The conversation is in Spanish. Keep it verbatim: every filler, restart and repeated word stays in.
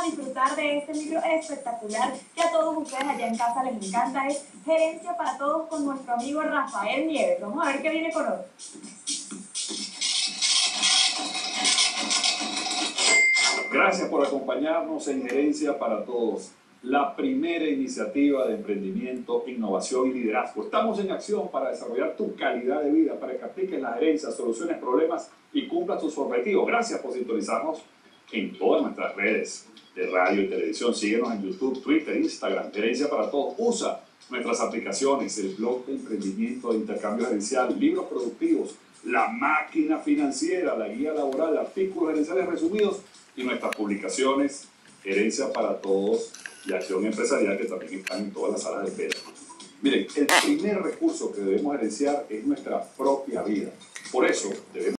disfrutar de este libro espectacular que a todos ustedes allá en casa les encanta. Es Gerencia para Todos con nuestro amigo Rafael Nieves. Vamos a ver qué viene con hoy. Gracias por acompañarnos en Gerencia para Todos, la primera iniciativa de emprendimiento, innovación y liderazgo. Estamos en acción para desarrollar tu calidad de vida, para que apliques la gerencia, soluciones problemas y cumplas tus objetivos. Gracias por sintonizarnos en todas nuestras redes de radio y televisión. Síguenos en YouTube, Twitter, Instagram. Gerencia para Todos. Usa nuestras aplicaciones, el blog de emprendimiento de intercambio gerencial, libros productivos, la máquina financiera, la guía laboral, artículos gerenciales resumidos y nuestras publicaciones Gerencia para Todos y Acción Empresarial, que también están en todas las salas de espera. Miren, el primer recurso que debemos gerenciar es nuestra propia vida. Por eso debemos